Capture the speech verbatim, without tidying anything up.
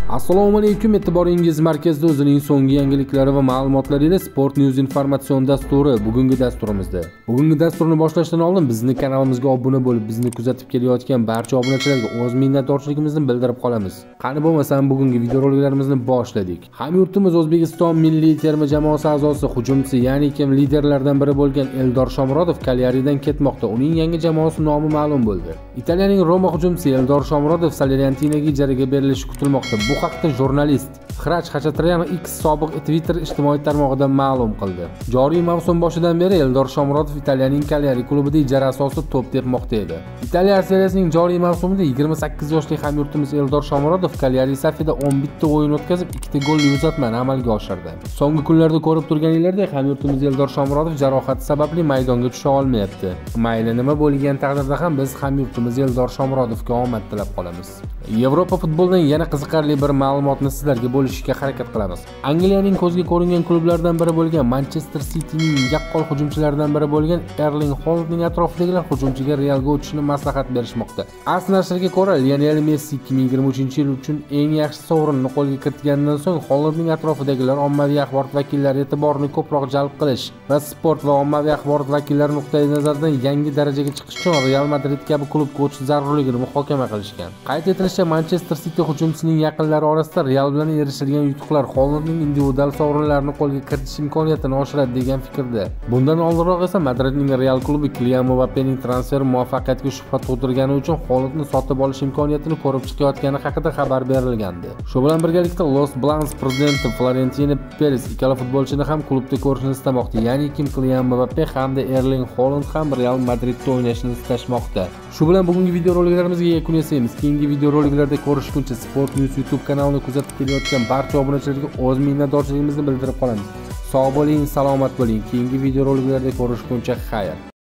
Assalomu alaykum, e'tiboringiz markazida o'zining so'nggi yangiliklari va ma'lumotlari ila Sport News informatsion dasturi bugungi dasturimizda. Bugungi dasturni boshlashdan oldin bizni kanalimizga obuna bo'lib, bizni kuzatib kelayotgan barcha obunachilarga o'z minnatdorchiligimizni bildirib qolamiz. Qani bo'lmasam bugungi videoroliklarimizni boshladik. Hamyurtimiz O'zbekiston milliy terma jamoasi a'zosi hujumchisi, ya'ni kim liderlardan biri bo'lgan Eldor Shomurodov Kalyaridan ketmoqda. Uning yangi jamoasi nomi ma'lum bo'ldi. Italiyaning Roma hujumchisi Eldor Shomurodov Salernitanaga ijaraga berilishi kutilmoqda. Bu haqda jurnalist Hrach Xachatryan X sobiq Twitter ijtimoiy tarmog'ida ma'lum qildi. Joriy mavsum boshidan beri Eldor Shomurodov Italiyaning Kalyari klubida ijara asosida to'p tepmoqda edi. Italiya seriyasining joriy mavsumida yigirma sakkiz yoshli hamyurtimiz Eldor Shomurodov Kalyari safida o'n bitta o'yin o'tkazib, ikkita golli uzatmani amalga oshirdi. So'nggi kunlarda ko'rib turganingizdek, hamyurtimiz Eldor Shomurodov jarohati sababli maydonga tusha olmayapti. Mayli nima bo'lgan taqdirda ham biz hamyurtimiz Eldor Shomurodovga omad tilab qolamiz. Yevropa futbolidan yana qiziqarli bir ma'lumotni sizlarga bo'lishga harakat qilamiz. Angliyaning ko'zga ko'ringan klublaridan biri bo'lgan Manchester Cityning yaqqol hujumchilaridan biri bo'lgan Erling Haalandning atrofidagilar hujumchiga Realga o'tishni maslahat berishmoqda. AS nashriga ko'ra, Lionel Messi ikki ming yigirma uchinchi yil uchun eng yaxshi sovrinni qo'lga kiritgandan so'ng Haalandning atrofidagilar ommaviy axborot vakillari e'tiborini ko'proq jalb qilish va sport va ommaviy axborot vakillari nuqtai nazaridan yangi darajaga chiqish uchun Real Madrid kabi klubga o'tish zarurligini muhokama qilishgan. Qayd etilishicha, Manchester City hujumchisining yaqinlari orasida Real bilan erishilgan yutuqlar Haalandning individual sovrinlarini qo'lga kiritish imkoniyatini oshiradi degan fikrda. Bundan oldinroq esa Madridning Real klubi Kylian Mbappening transferi muvaffaqiyatga shubha tug'dirgani uchun Haalandni sotib olish imkoniyatini ko'rib chiqayotgani haqida xabar berilgandi. Shu bilan birgalikda Los Blancos prezidenti Florentino Perez ikkala futbolchini ham klubda ko'rishni istamoqda. Ya'ni kim Kylian Mbappe hamda Erling Haaland ham Real Madridda o'ynashni istashmoqda. Shu bilan bugungi videoroliklarimizga yakun yasaymiz. Keyingi videoroliklarda ko'rishguncha Sport News YouTube kanalini kuzatib kelayotgan barcha obunachilarga o'z minnatdorchiligimizni bildirib qolamiz. Sog' bo'ling, salomat bo'ling. Keyingi videoroliklarda ko'rishguncha xayr.